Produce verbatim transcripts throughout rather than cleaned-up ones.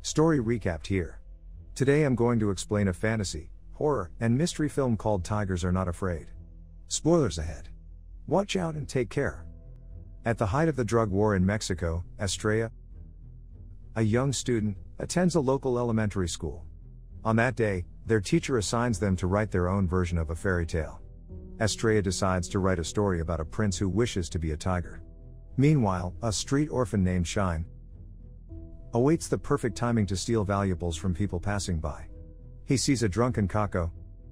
Story recapped here. Today I'm going to explain a fantasy, horror, and mystery film called Tigers Are Not Afraid. Spoilers ahead. Watch out and take care. At the height of the drug war in Mexico, Estrella, a young student, attends a local elementary school. On that day, their teacher assigns them to write their own version of a fairy tale. Estrella decides to write a story about a prince who wishes to be a tiger. Meanwhile, a street orphan named Shine awaits the perfect timing to steal valuables from people passing by. He sees a drunken Kako,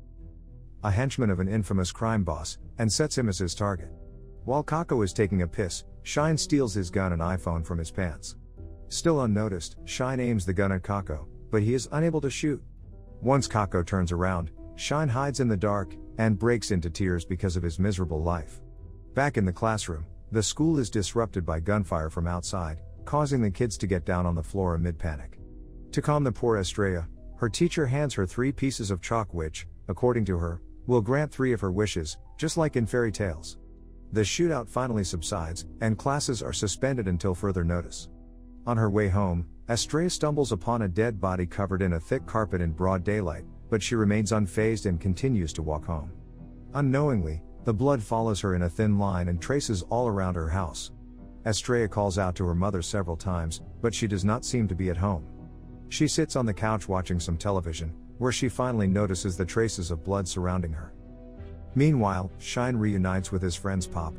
a henchman of an infamous crime boss, and sets him as his target. While Kako is taking a piss, Shine steals his gun and iPhone from his pants. Still unnoticed, Shine aims the gun at Kako, but he is unable to shoot. Once Kako turns around, Shine hides in the dark, and breaks into tears because of his miserable life. Back in the classroom, the school is disrupted by gunfire from outside, causing the kids to get down on the floor amid panic. To calm the poor Estrella, her teacher hands her three pieces of chalk which, according to her, will grant three of her wishes, just like in fairy tales. The shootout finally subsides, and classes are suspended until further notice. On her way home, Estrella stumbles upon a dead body covered in a thick carpet in broad daylight, but she remains unfazed and continues to walk home. Unknowingly, the blood follows her in a thin line and traces all around her house. Estrella calls out to her mother several times, but she does not seem to be at home. She sits on the couch watching some television, where she finally notices the traces of blood surrounding her. Meanwhile, Shine reunites with his friends Pop,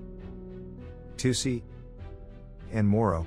Tusi, and Moro,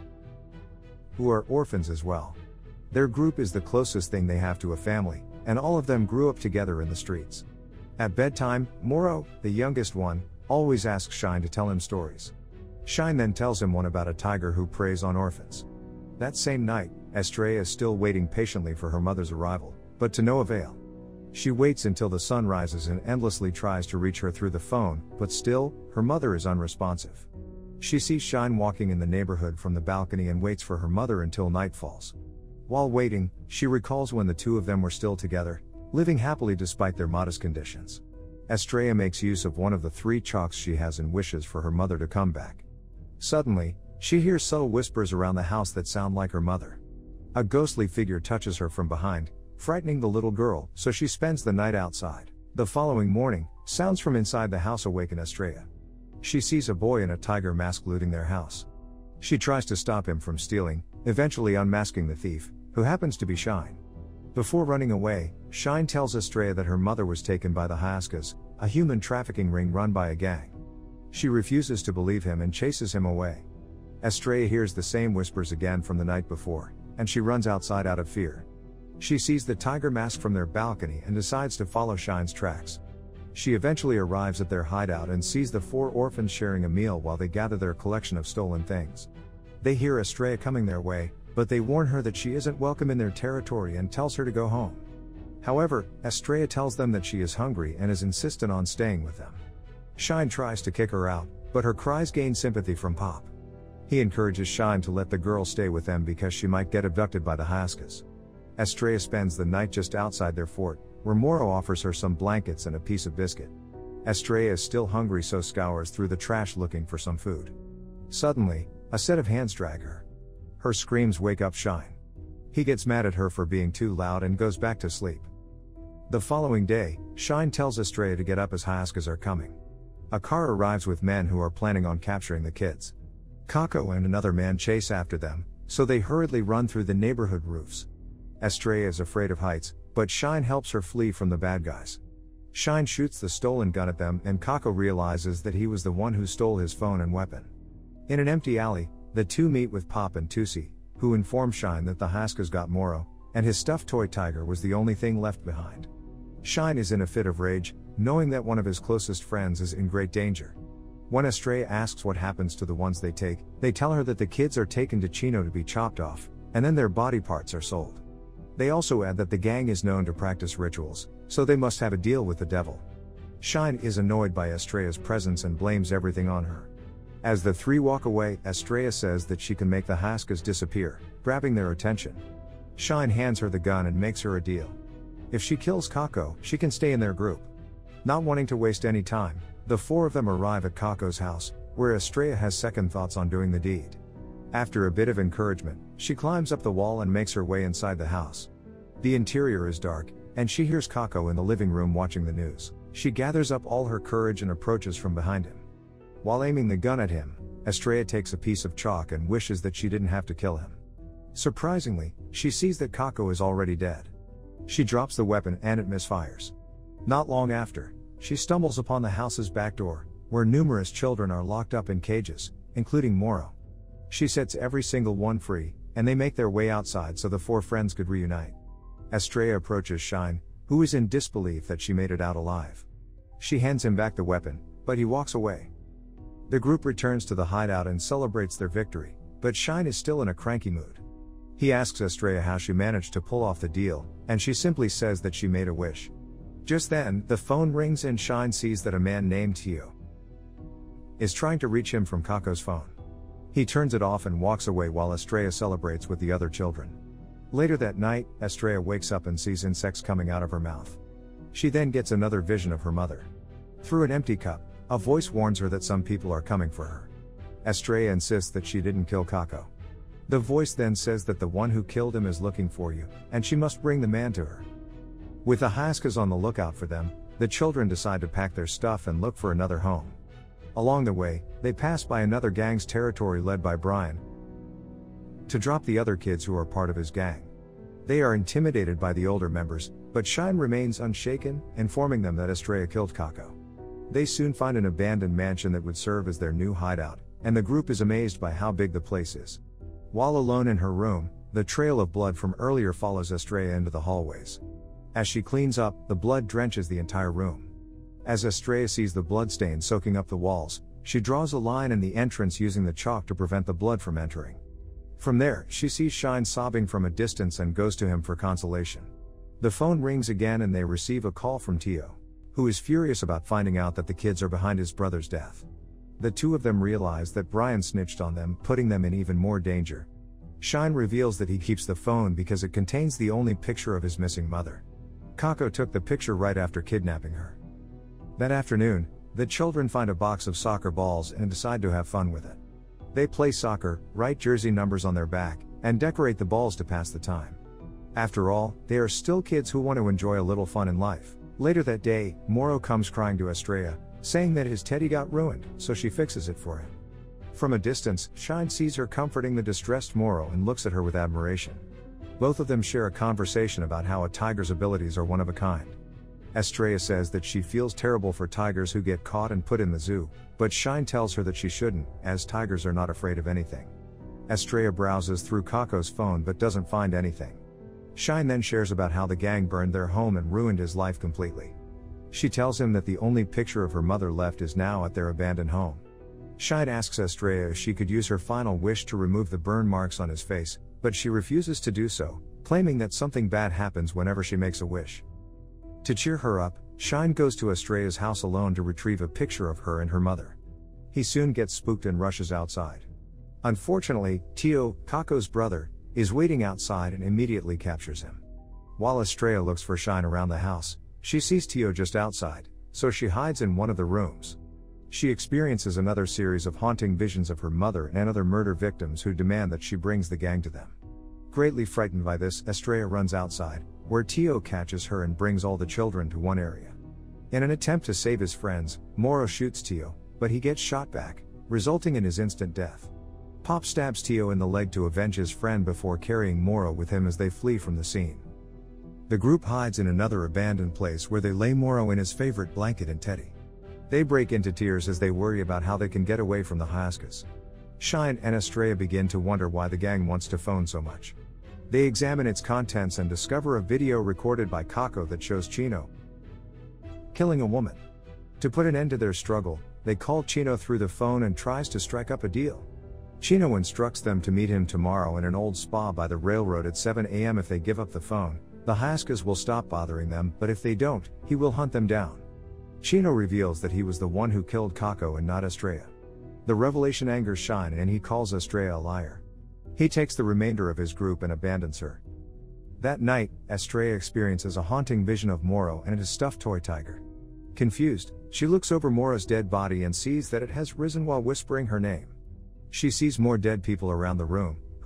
who are orphans as well. Their group is the closest thing they have to a family, and all of them grew up together in the streets. At bedtime, Moro, the youngest one, always asks Shine to tell him stories. Shine then tells him one about a tiger who preys on orphans. That same night, Estrella is still waiting patiently for her mother's arrival, but to no avail. She waits until the sun rises and endlessly tries to reach her through the phone, but still, her mother is unresponsive. She sees Shine walking in the neighborhood from the balcony and waits for her mother until night falls. While waiting, she recalls when the two of them were still together, living happily despite their modest conditions. Estrella makes use of one of the three chalks she has and wishes for her mother to come back. Suddenly, she hears subtle whispers around the house that sound like her mother. A ghostly figure touches her from behind, frightening the little girl, so she spends the night outside. The following morning, sounds from inside the house awaken Estrella. She sees a boy in a tiger mask looting their house. She tries to stop him from stealing, eventually unmasking the thief, who happens to be Shine. Before running away, Shine tells Estrella that her mother was taken by the Hyaskas, a human trafficking ring run by a gang. She refuses to believe him and chases him away. Estrella hears the same whispers again from the night before, and she runs outside out of fear. She sees the tiger mask from their balcony and decides to follow Shine's tracks. She eventually arrives at their hideout and sees the four orphans sharing a meal while they gather their collection of stolen things. They hear Estrella coming their way, but they warn her that she isn't welcome in their territory and tells her to go home. However, Estrella tells them that she is hungry and is insistent on staying with them. Shine tries to kick her out, but her cries gain sympathy from Pop. He encourages Shine to let the girl stay with them because she might get abducted by the Hyaskas. Estrella spends the night just outside their fort, where Moro offers her some blankets and a piece of biscuit. Estrella is still hungry, so scours through the trash looking for some food. Suddenly, a set of hands drag her. Her screams wake up Shine. He gets mad at her for being too loud and goes back to sleep. The following day, Shine tells Estrella to get up as Hyaskas are coming. A car arrives with men who are planning on capturing the kids. Kako and another man chase after them, so they hurriedly run through the neighborhood roofs. Estrella is afraid of heights, but Shine helps her flee from the bad guys. Shine shoots the stolen gun at them and Kako realizes that he was the one who stole his phone and weapon. In an empty alley, the two meet with Pop and Tusi, who inform Shine that the Hyaskas got Moro, and his stuffed toy tiger was the only thing left behind. Shine is in a fit of rage, knowing that one of his closest friends is in great danger. When Estrella asks what happens to the ones they take, they tell her that the kids are taken to Chino to be chopped off, and then their body parts are sold. They also add that the gang is known to practice rituals, so they must have a deal with the devil. Shine is annoyed by Estrella's presence and blames everything on her. As the three walk away, Estrella says that she can make the Hyaskas disappear, grabbing their attention. Shine hands her the gun and makes her a deal. If she kills Kako, she can stay in their group. Not wanting to waste any time, the four of them arrive at Kako's house, where Estrella has second thoughts on doing the deed. After a bit of encouragement, She climbs up the wall and makes her way inside the house. The interior is dark, and she hears Kako in the living room watching the news. She gathers up all her courage and approaches from behind him. While aiming the gun at him, Estrella takes a piece of chalk and wishes that she didn't have to kill him. Surprisingly, she sees that Kako is already dead. She drops the weapon and it misfires. Not long after, she stumbles upon the house's back door, where numerous children are locked up in cages, including Moro. She sets every single one free, and they make their way outside so the four friends could reunite. Estrella approaches Shine, who is in disbelief that she made it out alive. She hands him back the weapon, but he walks away. The group returns to the hideout and celebrates their victory, but Shine is still in a cranky mood. He asks Estrella how she managed to pull off the deal, and she simply says that she made a wish. Just then, the phone rings and Shine sees that a man named Tio is trying to reach him from Kako's phone. He turns it off and walks away while Estrella celebrates with the other children. Later that night, Estrella wakes up and sees insects coming out of her mouth. She then gets another vision of her mother. Through an empty cup, a voice warns her that some people are coming for her. Estrella insists that she didn't kill Kako. The voice then says that the one who killed him is looking for you, and she must bring the man to her. With the Hyaskas on the lookout for them, the children decide to pack their stuff and look for another home. Along the way, they pass by another gang's territory led by Brian to drop the other kids who are part of his gang. They are intimidated by the older members, but Shine remains unshaken, informing them that Estrella killed Kako. They soon find an abandoned mansion that would serve as their new hideout, and the group is amazed by how big the place is. While alone in her room, the trail of blood from earlier follows Estrella into the hallways. As she cleans up, the blood drenches the entire room. As Estrella sees the blood stain soaking up the walls, she draws a line in the entrance using the chalk to prevent the blood from entering. From there, she sees Shine sobbing from a distance and goes to him for consolation. The phone rings again and they receive a call from Tio, who is furious about finding out that the kids are behind his brother's death. The two of them realize that Brian snitched on them, putting them in even more danger. Shine reveals that he keeps the phone because it contains the only picture of his missing mother. Kako took the picture right after kidnapping her. That afternoon, the children find a box of soccer balls and decide to have fun with it. They play soccer, write jersey numbers on their back, and decorate the balls to pass the time. After all, they are still kids who want to enjoy a little fun in life. Later that day, Moro comes crying to Estrella, saying that his teddy got ruined, so she fixes it for him. From a distance, Shine sees her comforting the distressed Moro and looks at her with admiration. Both of them share a conversation about how a tiger's abilities are one of a kind. Estrella says that she feels terrible for tigers who get caught and put in the zoo, but Shine tells her that she shouldn't, as tigers are not afraid of anything. Estrella browses through Kako's phone but doesn't find anything. Shine then shares about how the gang burned their home and ruined his life completely. She tells him that the only picture of her mother left is now at their abandoned home. Shine asks Estrella if she could use her final wish to remove the burn marks on his face, but she refuses to do so, claiming that something bad happens whenever she makes a wish. To cheer her up, Shine goes to Estrella's house alone to retrieve a picture of her and her mother. He soon gets spooked and rushes outside. Unfortunately, Tio, Kako's brother, is waiting outside and immediately captures him. While Estrella looks for Shine around the house, she sees Tio just outside, so she hides in one of the rooms. She experiences another series of haunting visions of her mother and other murder victims who demand that she brings the gang to them. Greatly frightened by this, Estrella runs outside, where Tio catches her and brings all the children to one area. In an attempt to save his friends, Moro shoots Tio, but he gets shot back, resulting in his instant death. Pop stabs Tio in the leg to avenge his friend before carrying Moro with him as they flee from the scene. The group hides in another abandoned place where they lay Moro in his favorite blanket and teddy. They break into tears as they worry about how they can get away from the Hyaskas. Shine and Estrella begin to wonder why the gang wants to phone so much. They examine its contents and discover a video recorded by Kako that shows Chino killing a woman. To put an end to their struggle, they call Chino through the phone and tries to strike up a deal. Chino instructs them to meet him tomorrow in an old spa by the railroad at seven a m If they give up the phone, the Hyaskas will stop bothering them, but if they don't, he will hunt them down. Chino reveals that he was the one who killed Kako and not Estrella. The revelation angers Shine and he calls Estrella a liar. He takes the remainder of his group and abandons her. That night, Estrella experiences a haunting vision of Moro and a stuffed toy tiger. Confused, she looks over Moro's dead body and sees that it has risen while whispering her name. She sees more dead people around the room,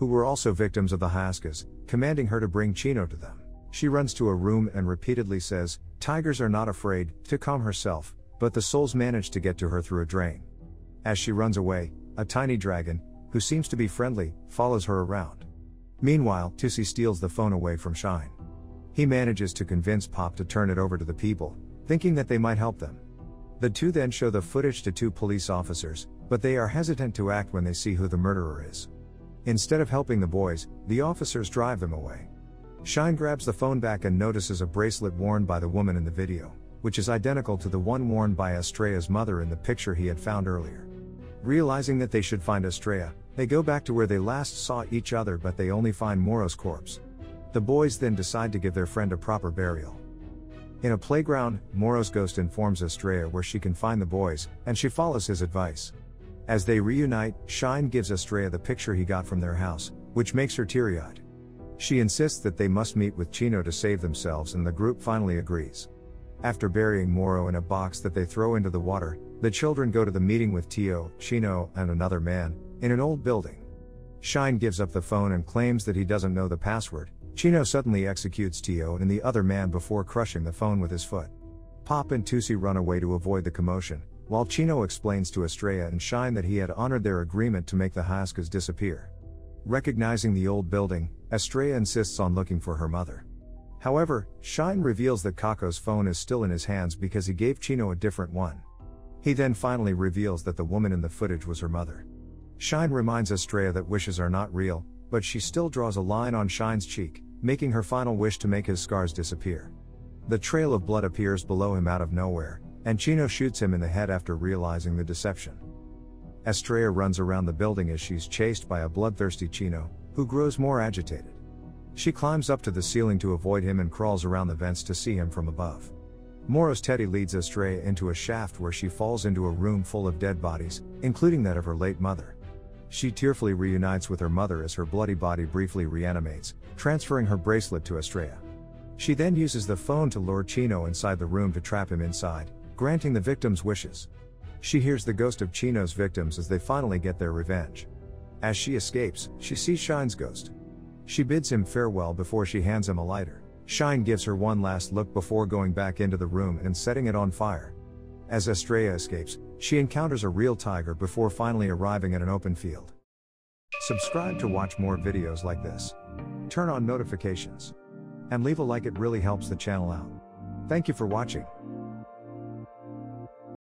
who were also victims of the Huskas, commanding her to bring Chino to them. She runs to a room and repeatedly says, "Tigers are not afraid," to calm herself, but the souls manage to get to her through a drain. As she runs away, a tiny dragon, who seems to be friendly, follows her around. Meanwhile, Tussie steals the phone away from Shine. He manages to convince Pop to turn it over to the people, thinking that they might help them. The two then show the footage to two police officers, but they are hesitant to act when they see who the murderer is. Instead of helping the boys, the officers drive them away. Shine grabs the phone back and notices a bracelet worn by the woman in the video, which is identical to the one worn by Estrella's mother in the picture he had found earlier. Realizing that they should find Estrella, they go back to where they last saw each other, but they only find Moro's corpse. The boys then decide to give their friend a proper burial. In a playground, Moro's ghost informs Estrella where she can find the boys, and she follows his advice. As they reunite, Shine gives Estrella the picture he got from their house, which makes her teary-eyed. She insists that they must meet with Chino to save themselves, and the group finally agrees. After burying Moro in a box that they throw into the water, the children go to the meeting with Tio, Chino, and another man, in an old building. Shine gives up the phone and claims that he doesn't know the password. Chino suddenly executes Tio and the other man before crushing the phone with his foot. Pop and Tussie run away to avoid the commotion, while Chino explains to Estrella and Shine that he had honored their agreement to make the Huskas disappear. Recognizing the old building, Estrella insists on looking for her mother. However, Shine reveals that Caco's phone is still in his hands because he gave Chino a different one. He then finally reveals that the woman in the footage was her mother. Shine reminds Estrella that wishes are not real, but she still draws a line on Shine's cheek, making her final wish to make his scars disappear. The trail of blood appears below him out of nowhere, and Chino shoots him in the head after realizing the deception. Estrella runs around the building as she's chased by a bloodthirsty Chino, who grows more agitated. She climbs up to the ceiling to avoid him and crawls around the vents to see him from above. Moro's Teddy leads Estrella into a shaft where she falls into a room full of dead bodies, including that of her late mother. She tearfully reunites with her mother as her bloody body briefly reanimates, transferring her bracelet to Estrella. She then uses the phone to lure Chino inside the room to trap him inside, granting the victims' wishes. She hears the ghost of Chino's victims as they finally get their revenge. As she escapes, she sees Shine's ghost. She bids him farewell before she hands him a lighter. Shine gives her one last look before going back into the room and setting it on fire. As Estrella escapes, she encounters a real tiger before finally arriving at an open field. Subscribe to watch more videos like this. Turn on notifications. And leave a like, it really helps the channel out. Thank you for watching.